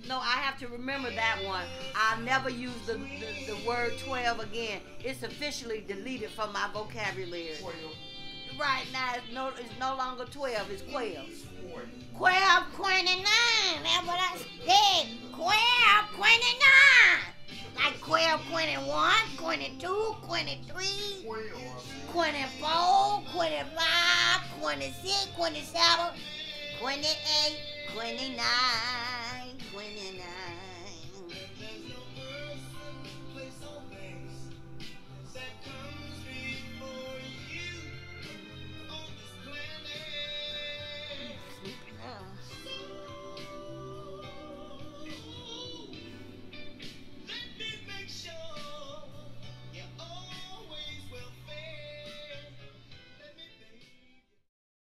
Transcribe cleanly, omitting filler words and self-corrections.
No, I have to remember that one. I'll never use the word 12 again. It's officially deleted from my vocabulary. 12. Right now, it's no longer 12, it's 12. 40. 29. That's what I said. 29. Like 21, 22, 23, 24, 25, 26, 27, 28, 29, 29.